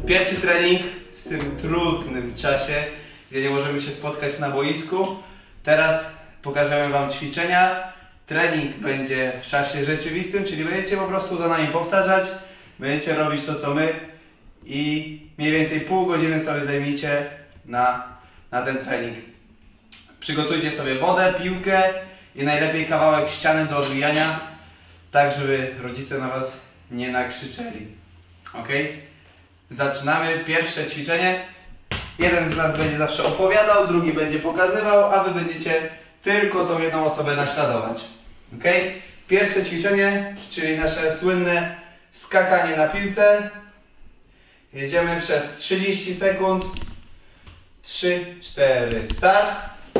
Pierwszy trening w tym trudnym czasie, gdzie nie możemy się spotkać na boisku. Teraz pokażemy Wam ćwiczenia. Trening będzie w czasie rzeczywistym, czyli będziecie po prostu za nami powtarzać. Będziecie robić to, co my i mniej więcej pół godziny sobie zajmijcie na ten trening. Przygotujcie sobie wodę, piłkę i najlepiej kawałek ściany do odbijania, tak żeby rodzice na Was nie nakrzyczeli. Ok? Zaczynamy pierwsze ćwiczenie. Jeden z nas będzie zawsze opowiadał, drugi będzie pokazywał, a Wy będziecie tylko tą jedną osobę naśladować. Ok? Pierwsze ćwiczenie, czyli nasze słynne skakanie na piłce. Jedziemy przez 30 sekund. 3, 4, start.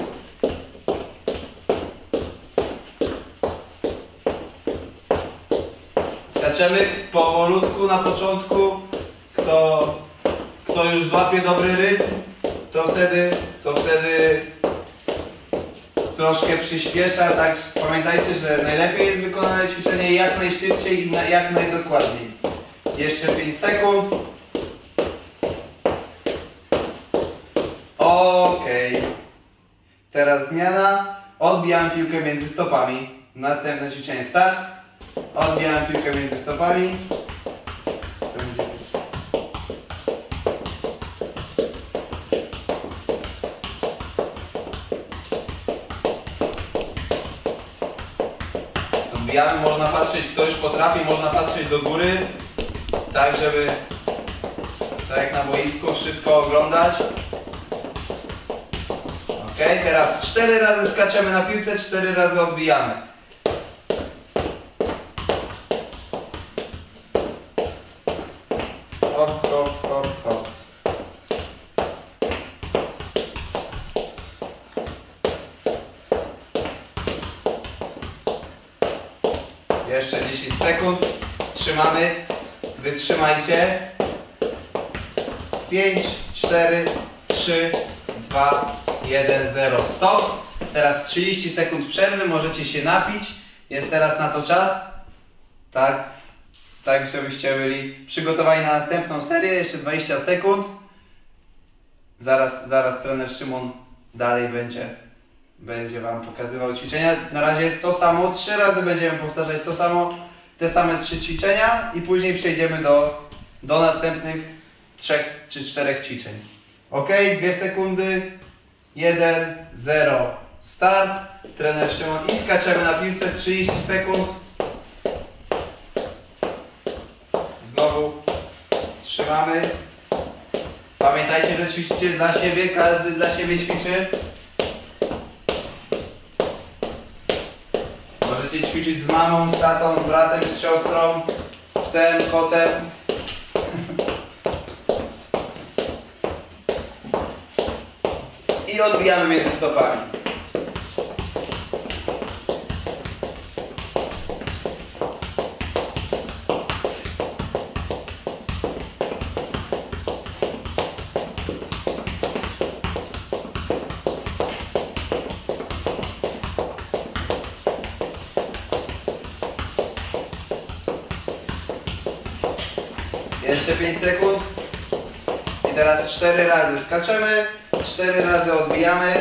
Skaczemy powolutku na początku. Kto już złapie dobry rytm, to wtedy troszkę przyspiesza. Tak, pamiętajcie, że najlepiej jest wykonane ćwiczenie jak najszybciej i jak najdokładniej. Jeszcze 5 sekund. Ok. Teraz zmiana. Odbijam piłkę między stopami. Następne ćwiczenie start. Odbijam piłkę między stopami. Odbijamy, można patrzeć, kto już potrafi, można patrzeć do góry, tak żeby, tak jak na boisku, wszystko oglądać. Ok, teraz 4 razy skaczemy na piłce, 4 razy odbijamy. Hop, hop, hop, hop. Jeszcze 10 sekund. Trzymamy. Wytrzymajcie. 5, 4, 3, 2, 1, 0. Stop. Teraz 30 sekund przerwy. Możecie się napić. Jest teraz na to czas. Tak, żebyście byli przygotowani na następną serię. Jeszcze 20 sekund. Zaraz trener Szymon dalej będzie Wam pokazywał ćwiczenia. Na razie jest to samo. 3 razy będziemy powtarzać to samo. Te same 3 ćwiczenia i później przejdziemy do następnych 3 czy 4 ćwiczeń. Ok, 2 sekundy. 1, 0. Start. Trener Szymon i skaczemy na piłce. 30 sekund. Znowu trzymamy. Pamiętajcie, że ćwiczycie dla siebie. Każdy dla siebie ćwiczy. Możecie ćwiczyć z mamą, z tatą, z bratem, z siostrą, z psem, kotem. I odbijamy między stopami. Jeszcze 5 sekund. I teraz 4 razy skaczemy, 4 razy odbijamy.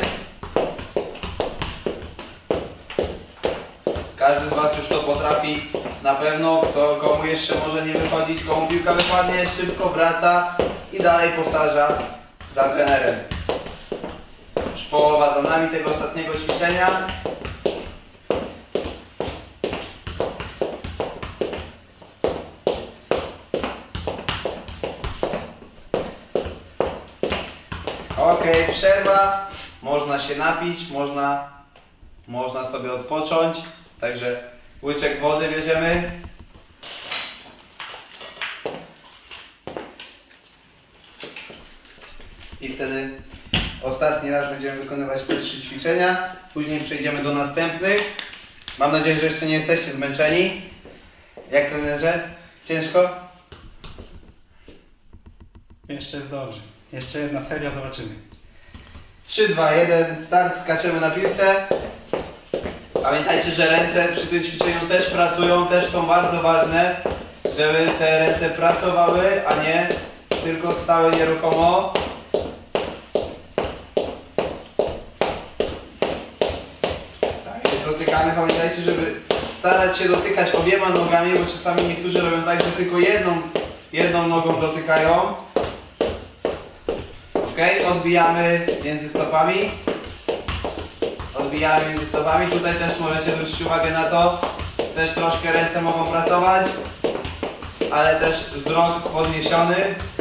Każdy z Was już to potrafi na pewno. Komu jeszcze może nie wychodzić, komu piłka wypadnie, szybko wraca i dalej powtarza za trenerem. Już połowa za nami tego ostatniego ćwiczenia. Ok, przerwa, można się napić, można sobie odpocząć, także łyczek wody bierzemy. I wtedy ostatni raz będziemy wykonywać te 3 ćwiczenia, później przejdziemy do następnych. Mam nadzieję, że jeszcze nie jesteście zmęczeni. Jak trenerze? Ciężko? Jeszcze jest dobrze. Jeszcze jedna seria, zobaczymy. 3, 2, 1, start, skaczemy na piłce. Pamiętajcie, że ręce przy tym ćwiczeniu też pracują, też są bardzo ważne, żeby te ręce pracowały, a nie tylko stałe nieruchomo. Tak, jest dotykamy, pamiętajcie, żeby starać się dotykać obiema nogami, bo czasami niektórzy robią tak, że tylko jedną nogą dotykają. Ok, odbijamy między stopami. Odbijamy między stopami. Tutaj też możecie zwrócić uwagę na to. Też troszkę ręce mogą pracować, ale też wzrok podniesiony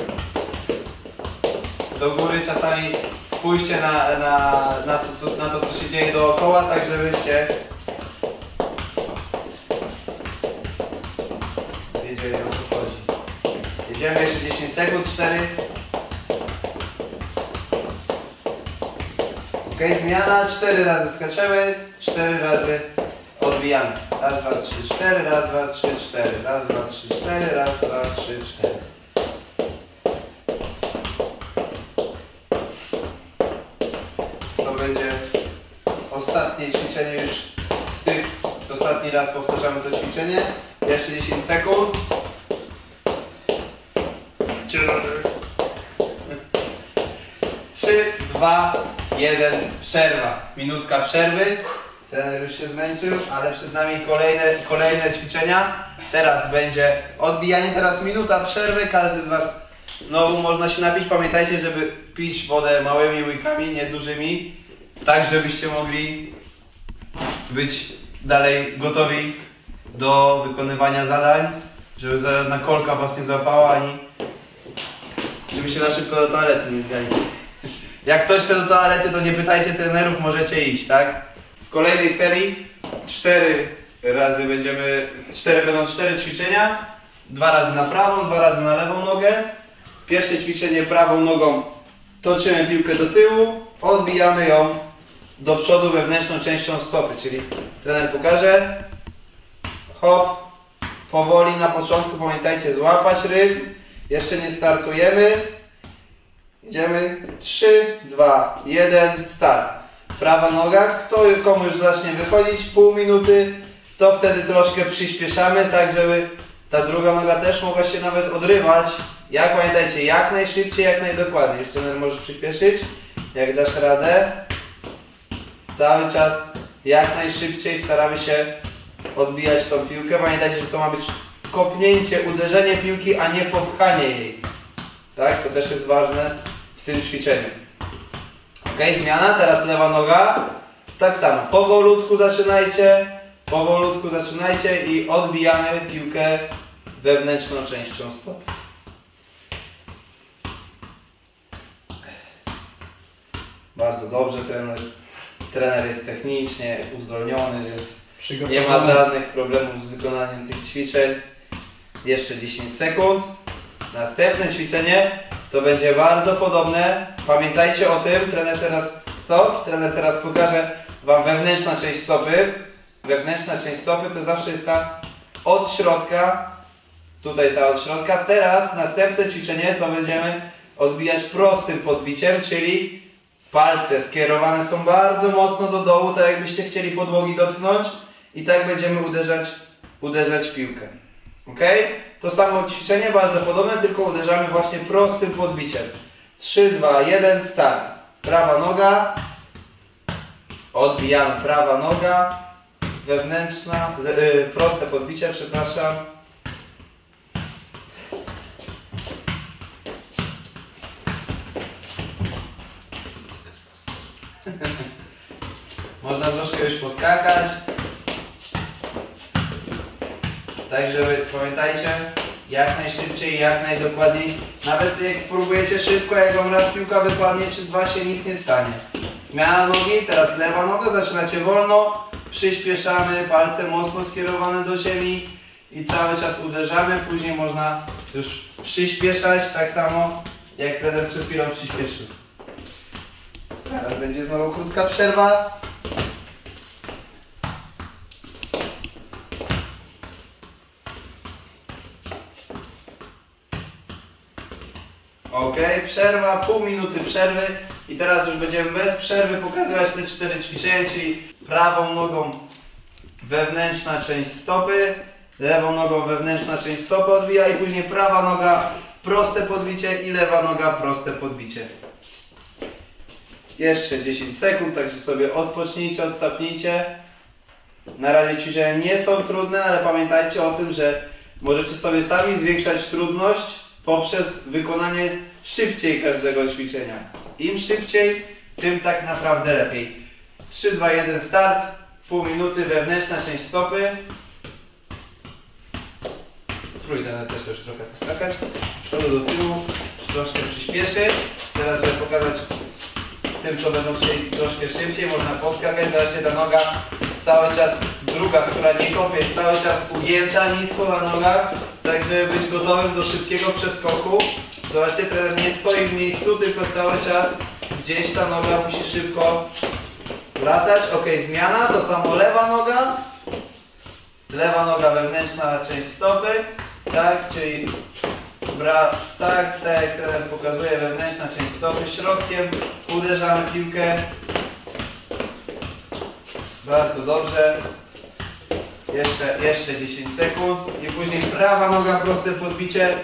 do góry. Czasami spójrzcie na to, co się dzieje dookoła, tak żebyście wiedzieli, o co chodzi. Jedziemy jeszcze 10 sekund, 4. Ok, zmiana, 4 razy skaczemy, 4 razy odbijamy. Raz, dwa, trzy, cztery, raz, dwa, trzy, cztery, raz, dwa, trzy, cztery, raz, dwa, trzy, cztery. To będzie ostatnie ćwiczenie już z tych. Ostatni raz powtarzamy to ćwiczenie. Jeszcze 10 sekund. 3, 2, 1, przerwa. Minutka przerwy. Trener już się zmęczył, ale przed nami kolejne ćwiczenia. Teraz będzie odbijanie, teraz minuta przerwy. Każdy z Was znowu można się napić. Pamiętajcie, żeby pić wodę małymi łykami, nie dużymi. Tak, żebyście mogli być dalej gotowi do wykonywania zadań. Żeby żadna kolka Was nie złapała, ani żeby się na szybko do toalety nie zgali. Jak ktoś chce do toalety, to nie pytajcie trenerów, możecie iść, tak? W kolejnej serii 4 będą 4 ćwiczenia. 2 razy na prawą, 2 razy na lewą nogę. Pierwsze ćwiczenie prawą nogą toczymy piłkę do tyłu, odbijamy ją do przodu wewnętrzną częścią stopy, czyli trener pokaże. Hop, powoli na początku pamiętajcie złapać rytm. Jeszcze nie startujemy. Idziemy. 3, 2, 1, start. Prawa noga. Kto komu już zacznie wychodzić pół minuty, to wtedy troszkę przyspieszamy, tak żeby ta druga noga też mogła się nawet odrywać. Jak pamiętajcie, jak najszybciej, jak najdokładniej. Już trener możesz przyspieszyć, jak dasz radę. Cały czas jak najszybciej staramy się odbijać tą piłkę. Pamiętajcie, że to ma być kopnięcie, uderzenie piłki, a nie popchanie jej. Tak? To też jest ważne w tym ćwiczeniu. Ok, zmiana. Teraz lewa noga. Tak samo. Powolutku zaczynajcie i odbijamy piłkę wewnętrzną częścią stopy. Bardzo dobrze. Trener jest technicznie uzdolniony, więc nie ma żadnych problemów z wykonaniem tych ćwiczeń. Jeszcze 10 sekund. Następne ćwiczenie to będzie bardzo podobne. Pamiętajcie o tym, trener teraz pokaże Wam wewnętrzna część stopy. Wewnętrzna część stopy to zawsze jest ta od środka. Tutaj ta od środka. Teraz następne ćwiczenie to będziemy odbijać prostym podbiciem, czyli palce skierowane są bardzo mocno do dołu, tak jakbyście chcieli podłogi dotknąć i tak będziemy uderzać piłkę. Ok? To samo ćwiczenie, bardzo podobne, tylko uderzamy właśnie prostym podbiciem. 3, 2, 1, start. Prawa noga. Odbijamy prawa noga. Wewnętrzna, proste podbicie, przepraszam. Można troszkę już poskakać. Tak, żeby pamiętajcie, jak najszybciej, jak najdokładniej. Nawet jak próbujecie szybko, jak Wam raz piłka wypadnie, czy dwa, się nic nie stanie. Zmiana nogi, teraz lewa noga, zaczynacie wolno, przyspieszamy, palce mocno skierowane do ziemi i cały czas uderzamy. Później można już przyspieszać, tak samo jak trener przed chwilą przyspieszył. Teraz będzie znowu krótka przerwa. Ok, przerwa, pół minuty przerwy i teraz już będziemy bez przerwy pokazywać te 4 ćwiczenia, czyli prawą nogą wewnętrzna część stopy, lewą nogą wewnętrzna część stopy odbija i później prawa noga proste podbicie i lewa noga, proste podbicie. Jeszcze 10 sekund, także sobie odpocznijcie, odsapnijcie. Na razie ćwiczenia nie są trudne, ale pamiętajcie o tym, że możecie sobie sami zwiększać trudność poprzez wykonanie szybciej każdego ćwiczenia. Im szybciej, tym tak naprawdę lepiej. 3, 2, 1, start. Pół minuty, wewnętrzna część stopy. Spróbuj też trochę poskakać. Z przodu do tyłu, troszkę przyspieszyć. Teraz, żeby pokazać tym, co będą chcieli troszkę szybciej, można poskakać. Zobaczcie, ta noga cały czas, druga, która nie kopie, jest cały czas ugięta nisko na nogach, tak żeby być gotowym do szybkiego przeskoku. Zobaczcie, trener nie stoi w miejscu, tylko cały czas gdzieś ta noga musi szybko latać. Ok, zmiana, to samo lewa noga. Lewa noga wewnętrzna, część stopy. Tak, czyli tak jak trener pokazuje, wewnętrzna część stopy, środkiem uderzamy piłkę. Bardzo dobrze. Jeszcze 10 sekund i później prawa noga, proste podbicie.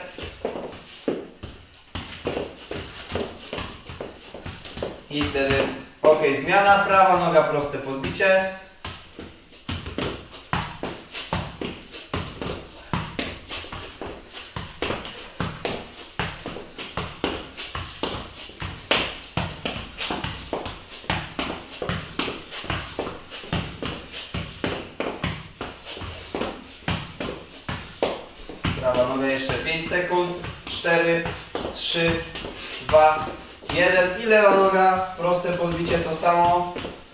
I wtedy ok, zmiana, prawa noga, proste podbicie. Prawa noga jeszcze 5 sekund. 4, 3, 2, 1 i lewa noga, proste podbicie to samo.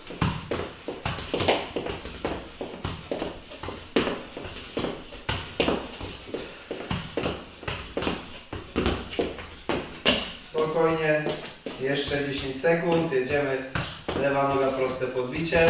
Spokojnie, jeszcze 10 sekund, jedziemy, lewa noga, proste podbicie.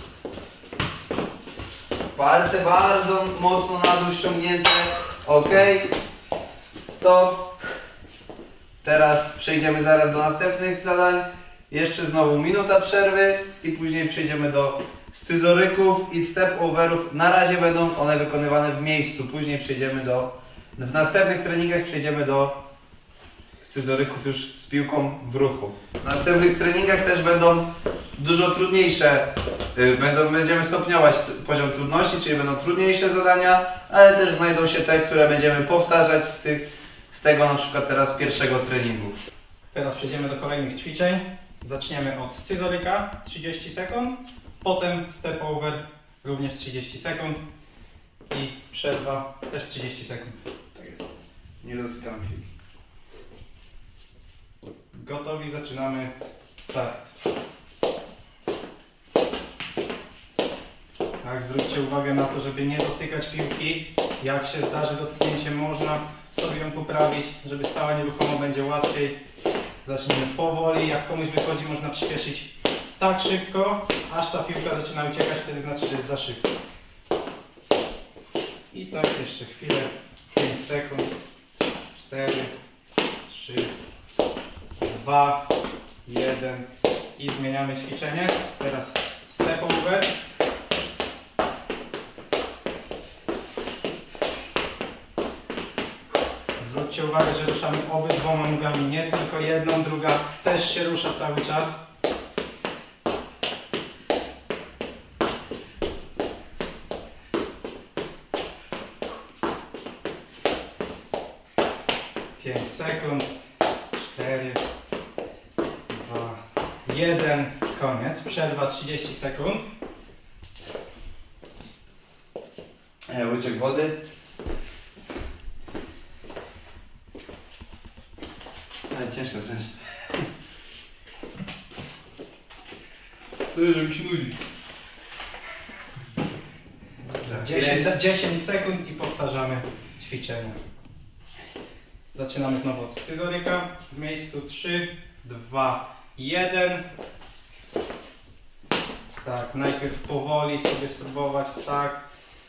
Palce bardzo mocno na dół ściągnięte, ok, stop. Teraz przejdziemy zaraz do następnych zadań. Jeszcze znowu minuta przerwy i później przejdziemy do scyzoryków i step overów. Na razie będą one wykonywane w miejscu. Później przejdziemy w następnych treningach przejdziemy do scyzoryków już z piłką w ruchu. W następnych treningach też będą dużo trudniejsze. Będziemy stopniować poziom trudności, czyli będą trudniejsze zadania, ale też znajdą się te, które będziemy powtarzać z tego na przykład teraz pierwszego treningu. Teraz przejdziemy do kolejnych ćwiczeń. Zaczniemy od scyzoryka 30 sekund, potem step over również 30 sekund i przerwa też 30 sekund. Tak jest. Nie dotykam piłki. Gotowi, zaczynamy. Start. Tak, zwróćcie uwagę na to, żeby nie dotykać piłki. Jak się zdarzy dotknięcie, można sobie ją poprawić, żeby stała nieruchomo, będzie łatwiej. Zaczniemy powoli, jak komuś wychodzi, można przyspieszyć tak szybko, aż ta piłka zaczyna uciekać, wtedy znaczy, że jest za szybko. I tak jeszcze chwilę, 5 sekund, 4, 3, 2, 1 i zmieniamy ćwiczenie. Teraz step over. Zwróćcie uwagę, że ruszamy obydwoma nogami, nie tylko jedną, druga też się rusza cały czas. Pięć sekund, 4, 2, 1, koniec. Przerwa 30 sekund. Łyczek wody. Ale ciężko wciąż. To już żeby się nudzi. 10 sekund i powtarzamy ćwiczenia. Zaczynamy znowu od scyzoryka. W miejscu 3, 2, 1. Tak, najpierw powoli sobie spróbować, tak.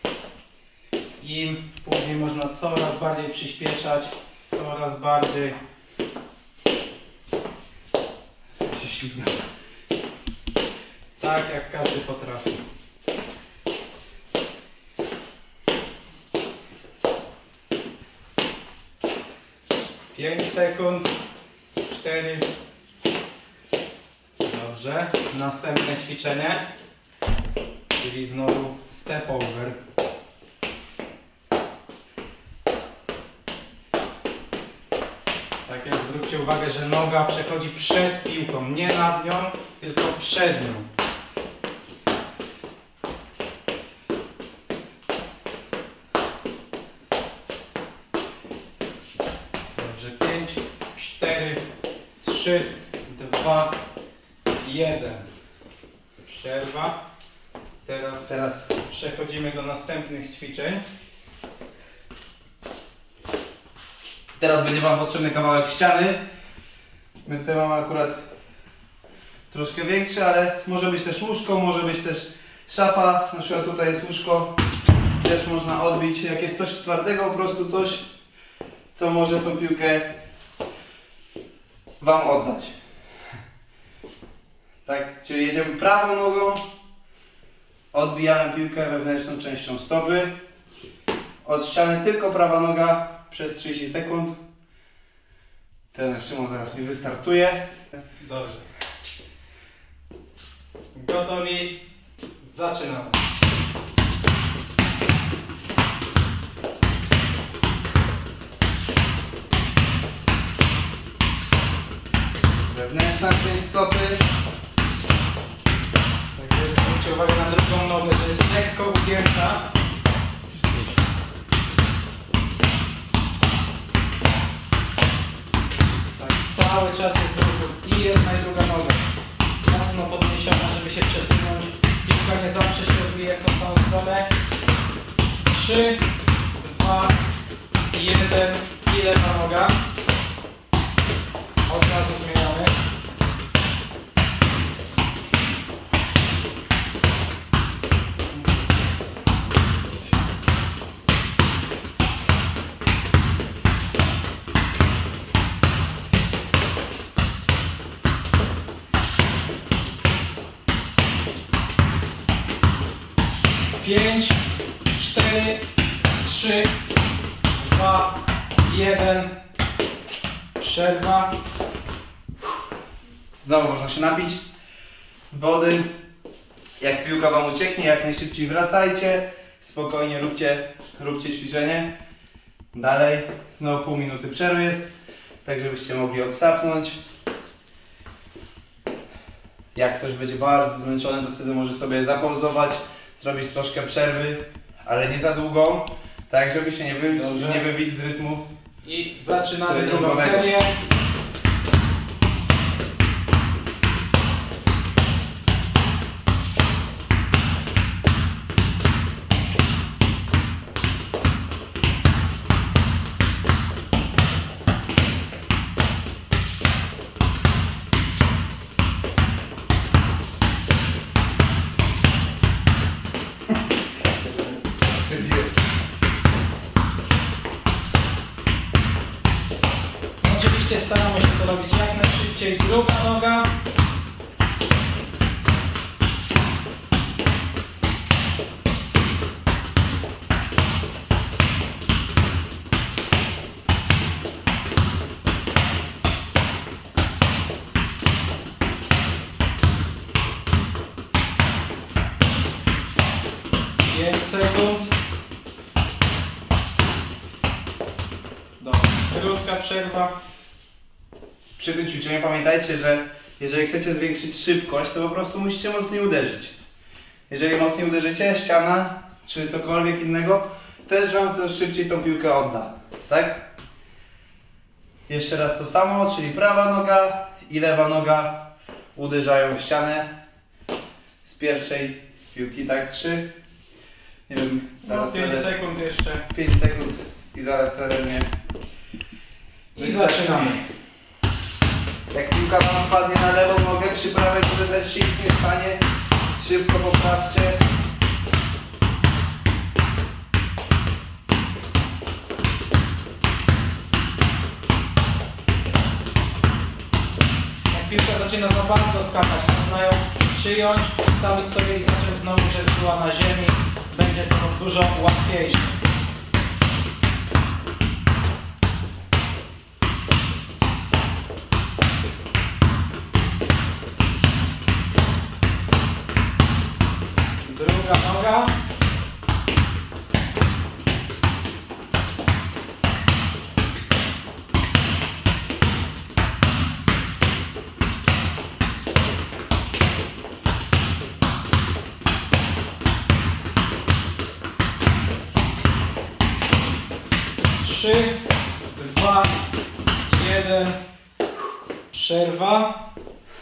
I później można coraz bardziej przyspieszać, coraz bardziej. Się ślizga. Tak jak każdy potrafi. 5 sekund. 4. Dobrze. Następne ćwiczenie, czyli znowu step over. Tak jest, zwróćcie uwagę, że noga przechodzi przed piłką, nie nad nią, tylko przed nią. Dobrze, 5, 4, 3, 2, 1. Przerwa. Teraz przechodzimy do następnych ćwiczeń. Teraz będzie Wam potrzebny kawałek ściany. My tutaj mamy akurat troszkę większy, ale może być też łóżko, może być też szafa. Na przykład tutaj jest łóżko, też można odbić. Jak jest coś twardego, po prostu coś, co może tą piłkę Wam oddać. Tak, czyli jedziemy prawą nogą, odbijamy piłkę wewnętrzną częścią stopy. Od ściany tylko prawa noga przez 30 sekund. Ten Szymon zaraz mi wystartuje. Dobrze. Gotowi? Zaczynamy. Wewnętrzna część stopy. Tak jest, zwróćcie uwagę na drugą nogę, że jest lekko ugięta. Tak, cały czas jest ruch i jedna i druga noga. Mocno podniesiona, żeby się przesunąć. Piłka nie zawsze się odbije w tą samą stronę. 3, 2, 1 i lewa noga. Od razu zmieniamy. Pięć, 4, 3, 2, 1. Przerwa. Znowu można się napić wody. Jak piłka Wam ucieknie, jak najszybciej wracajcie. Spokojnie róbcie ćwiczenie. Dalej. Znowu pół minuty przerwy jest, tak żebyście mogli odsapnąć. Jak ktoś będzie bardzo zmęczony, to wtedy może sobie zapauzować, zrobić troszkę przerwy, ale nie za długą, tak żeby się nie wybić z rytmu. I zaczynamy drugą treningowego. serię. Oczywiście staramy się to robić jak najszybciej. Druga noga. Sekund. Dobra, krótka przerwa. Przy tym ćwiczeniu pamiętajcie, że jeżeli chcecie zwiększyć szybkość, to po prostu musicie mocniej uderzyć. Jeżeli mocniej uderzycie, ściana czy cokolwiek innego, też Wam to szybciej tą piłkę odda. Tak? Jeszcze raz to samo, czyli prawa noga i lewa noga uderzają w ścianę z pierwszej piłki, tak? 3. Nie wiem, zaraz 5 sekund jeszcze. 5 sekund i zaraz trener mnie I zaczynamy. Jak piłka Wam spadnie na lewą nogę, przy prawej to też się nic nie stanie. Szybko poprawcie. Jak piłka zaczyna za bardzo skakać, można ją przyjąć, ustawić sobie i zacząć znowu, żeby była na ziemi. Będzie to dużo łatwiejsze. 3, 2, 1, przerwa.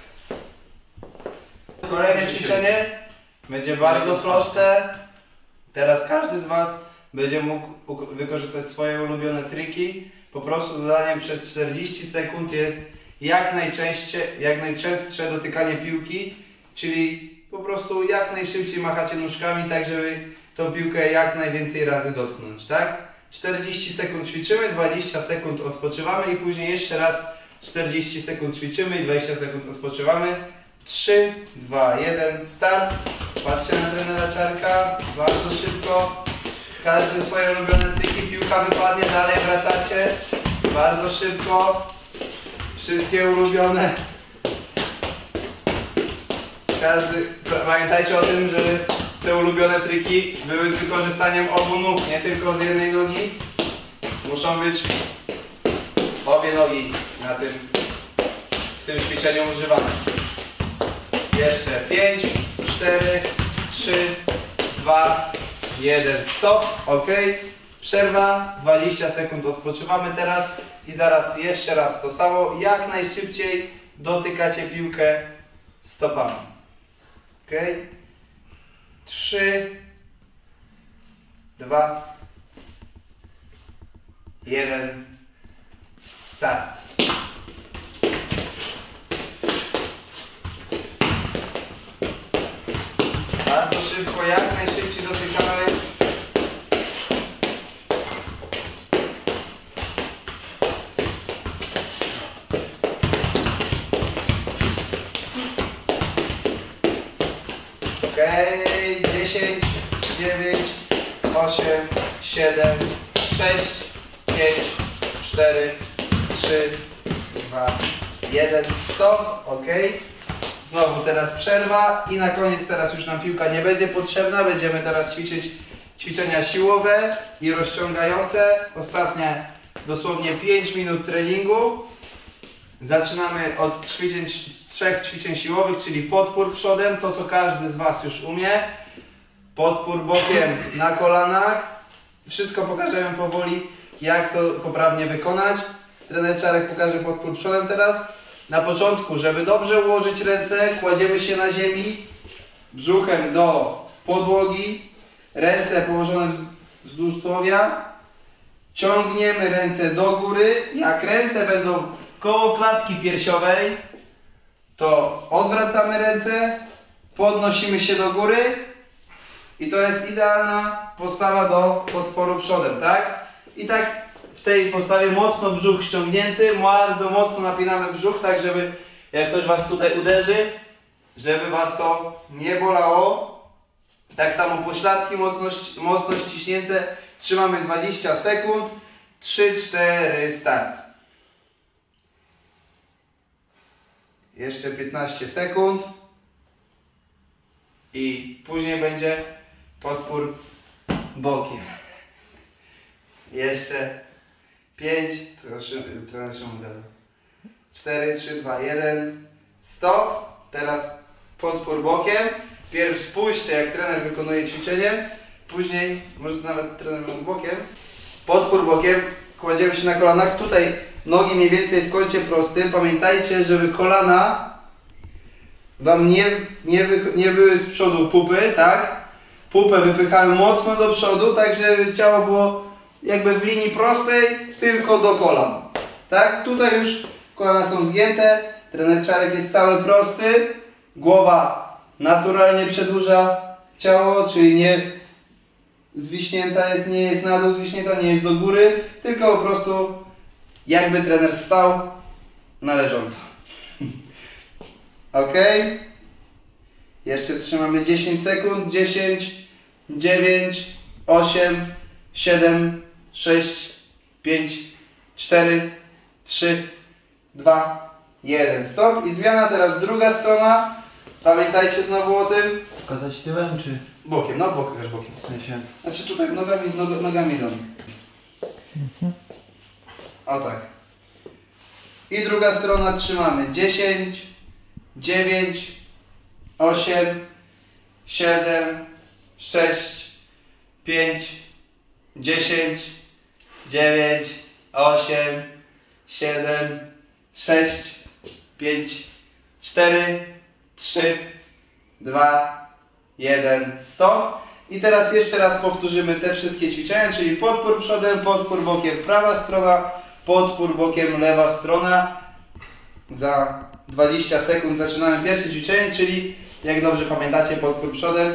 Kolejne ćwiczenie będzie bardzo proste. Teraz każdy z Was będzie mógł wykorzystać swoje ulubione triki. Po prostu zadaniem przez 40 sekund jest jak najczęstsze dotykanie piłki, czyli po prostu jak najszybciej machacie nóżkami, tak żeby tą piłkę jak najwięcej razy dotknąć, tak? 40 sekund ćwiczymy, 20 sekund odpoczywamy i później jeszcze raz 40 sekund ćwiczymy i 20 sekund odpoczywamy. 3, 2, 1, start. Patrzcie na trenera Czarka, bardzo szybko. Każdy swoje ulubione triki, piłka wypadnie, dalej wracacie. Bardzo szybko. Wszystkie ulubione. Pamiętajcie o tym, żeby te ulubione triki były z wykorzystaniem obu nóg, nie tylko z jednej nogi. Muszą być obie nogi w tym ćwiczeniu używane. Jeszcze 5, 4, 3, 2, 1, stop, ok. Przerwa, 20 sekund odpoczywamy teraz i zaraz jeszcze raz to samo. Jak najszybciej dotykacie piłkę stopami. Ok. 3, 2, 1, start. Bardzo szybko, jak najszybciej dotykamy. Okej, 10, 9, 8, 7, 6, 5, 4, 3, 2, 1, stop, ok. Znowu teraz przerwa i na koniec teraz już nam piłka nie będzie potrzebna. Będziemy teraz ćwiczyć ćwiczenia siłowe i rozciągające. Ostatnie dosłownie 5 minut treningu. Zaczynamy od trzech ćwiczeń siłowych, czyli podpór przodem, to co każdy z Was już umie. Podpór bokiem na kolanach. Wszystko pokażemy powoli, jak to poprawnie wykonać. Trener Czarek pokaże podpór przodem teraz. Na początku, żeby dobrze ułożyć ręce, kładziemy się na ziemi, brzuchem do podłogi, ręce położone wzdłuż tułowia, ciągniemy ręce do góry. Jak ręce będą koło klatki piersiowej, to odwracamy ręce, podnosimy się do góry i to jest idealna postawa do podporu przodem, tak? I tak w tej postawie mocno brzuch ściągnięty, bardzo mocno napinamy brzuch, tak żeby jak ktoś Was tutaj uderzy, żeby Was to nie bolało. Tak samo pośladki mocno ściśnięte. Trzymamy 20 sekund. 3, 4, start. Jeszcze 15 sekund. I później będzie podpór bokiem. Jeszcze 5, trochę się gadał. 4, 3, 2, 1, stop. Teraz podpór bokiem. Pierw spójrzcie, jak trener wykonuje ćwiczenie. Później, może nawet trener bokiem. Podpór bokiem, kładziemy się na kolanach. Tutaj nogi mniej więcej w kącie prostym. Pamiętajcie, żeby kolana Wam nie były z przodu pupy, tak? Pupę wypychamy mocno do przodu, tak żeby ciało było jakby w linii prostej, tylko do kolan. Tak? Tutaj już kolana są zgięte, trener Czarek jest cały prosty, głowa naturalnie przedłuża ciało, czyli nie zwiśnięta jest, nie jest na dół zwiśnięta, nie jest do góry, tylko po prostu jakby trener stał na leżąco. Ok? Jeszcze trzymamy 10 sekund. 10, 9, 8, 7, 6, 5, 4, 3, 2, 1. Stop. I zmiana teraz druga strona. Pamiętajcie znowu o tym. Pokazać tyłem czy? Bokiem, no pokaż bokiem. Znaczy tutaj nogami do mnie. O tak. I druga strona trzymamy. 10, 9, 8, 7, 6, 5, 10, 9, 8, 7, 6, 5, 4, 3, 2, 1, stop. I teraz jeszcze raz powtórzymy te wszystkie ćwiczenia, czyli podpór przodem, podpór bokiem prawa strona, podpór bokiem lewa strona. Za 20 sekund zaczynamy pierwsze ćwiczenie, czyli jak dobrze pamiętacie, podpór przodem.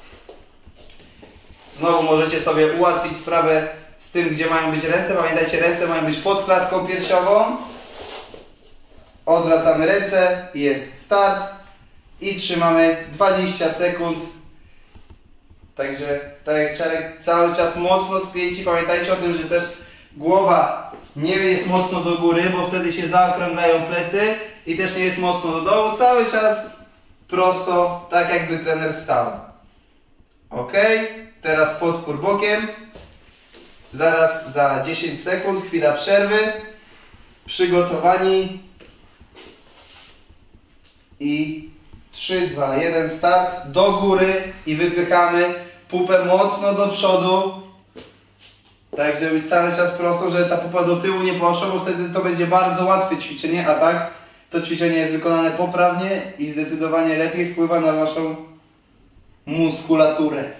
Znowu możecie sobie ułatwić sprawę z tym, gdzie mają być ręce. Pamiętajcie, ręce mają być pod klatką piersiową. Odwracamy ręce i jest start. I trzymamy 20 sekund. Także, tak jak Czarek, cały czas mocno spięci. Pamiętajcie o tym, że też głowa nie jest mocno do góry, bo wtedy się zaokrąglają plecy. I też nie jest mocno do dołu. Cały czas prosto, tak jakby trener stał. Ok? Teraz podpór bokiem. Zaraz za 10 sekund, chwila przerwy. Przygotowani. I 3, 2, 1, start. Do góry i wypychamy pupę mocno do przodu. Tak, żeby być cały czas prosto, żeby ta pupa do tyłu nie poszła, bo wtedy to będzie bardzo łatwe ćwiczenie, a tak to ćwiczenie jest wykonane poprawnie i zdecydowanie lepiej wpływa na waszą muskulaturę.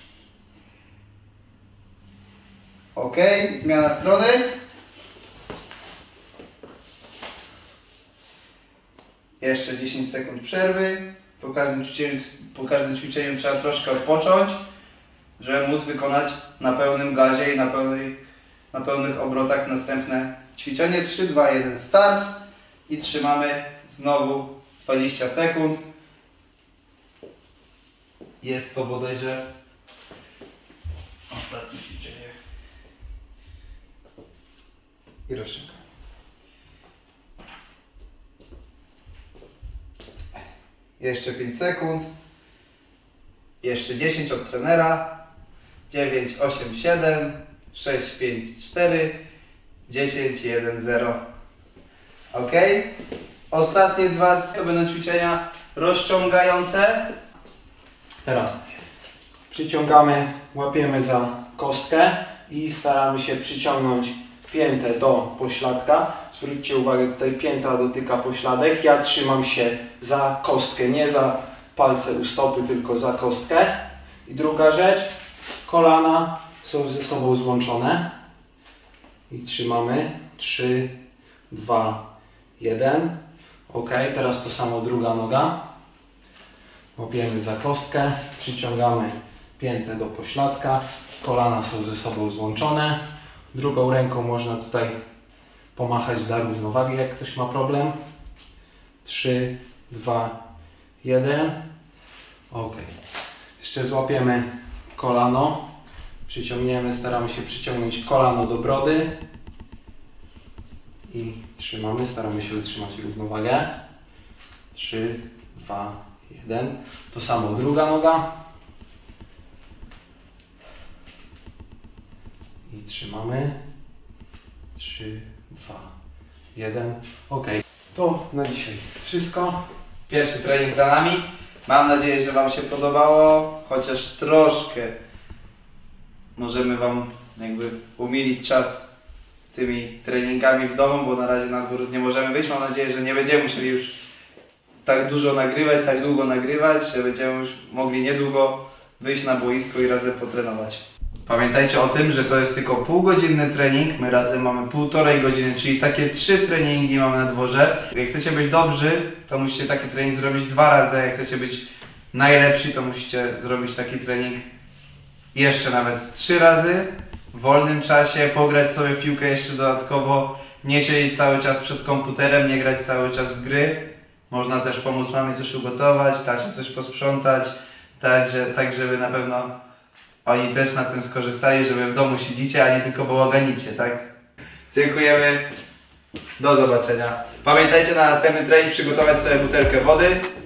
Ok, zmiana strony. Jeszcze 10 sekund przerwy. Po każdym ćwiczeniu trzeba troszkę odpocząć, żeby móc wykonać na pełnym gazie i na pełnych obrotach następne ćwiczenie. 3, 2, 1, start. I trzymamy znowu 20 sekund. Jest to bodajże ostatnie ćwiczenie. I rozciągamy. Jeszcze 5 sekund. Jeszcze 10 od trenera. 9, 8, 7, 6, 5, 4, 10, 1, 0. Ok? Ostatnie dwa to będą ćwiczenia rozciągające. Teraz przyciągamy, łapiemy za kostkę i staramy się przyciągnąć piętę do pośladka. Zwróćcie uwagę, tutaj pięta dotyka pośladek. Ja trzymam się za kostkę, nie za palce u stopy, tylko za kostkę. I druga rzecz, kolana są ze sobą złączone. I trzymamy. 3, 2, 1. Ok, teraz to samo druga noga. Łapiemy za kostkę, przyciągamy piętę do pośladka. Kolana są ze sobą złączone. Drugą ręką można tutaj pomachać dla równowagi, jak ktoś ma problem. 3, 2, 1. Ok. Jeszcze złapiemy kolano. Przyciągniemy, staramy się przyciągnąć kolano do brody. I trzymamy, staramy się utrzymać równowagę. 3, 2, 1. To samo druga noga. I trzymamy. 3, 2, 1. Ok. To na dzisiaj wszystko. Pierwszy trening za nami. Mam nadzieję, że Wam się podobało, chociaż troszkę możemy Wam jakby umilić czas tymi treningami w domu, bo na razie na dwór nie możemy wyjść. Mam nadzieję, że nie będziemy musieli już tak dużo nagrywać, tak długo nagrywać, że będziemy już mogli niedługo wyjść na boisko i razem potrenować. Pamiętajcie o tym, że to jest tylko półgodzinny trening, my razem mamy 1,5 godziny, czyli takie 3 treningi mamy na dworze. Jak chcecie być dobrzy, to musicie taki trening zrobić 2 razy, jak chcecie być najlepsi, to musicie zrobić taki trening jeszcze nawet 3 razy w wolnym czasie, pograć sobie w piłkę jeszcze dodatkowo, nie siedzieć cały czas przed komputerem, nie grać cały czas w gry. Można też pomóc mamie coś ugotować, tacie coś posprzątać, tak żeby na pewno oni też na tym skorzystali, że wy w domu siedzicie, a nie tylko bałaganicie, tak? Dziękujemy. Do zobaczenia. Pamiętajcie na następny trening przygotować sobie butelkę wody.